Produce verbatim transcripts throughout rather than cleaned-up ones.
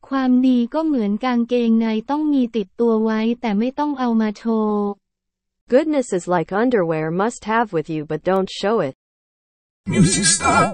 ความดีก็เหมือนกางเกงในต้องมีติดตัวไว้แต่ไม่ต้องเอามาโชว์ Goodness is like underwear must have with you but don't show it. MusicStart.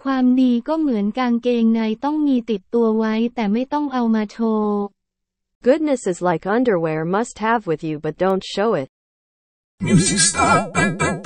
ความดีก็เหมือนกางเกงในต้องมีติดตัวไว้แต่ไม่ต้องเอามาโชว์ Goodness is like underwear must have with you but don't show it. MusicStart.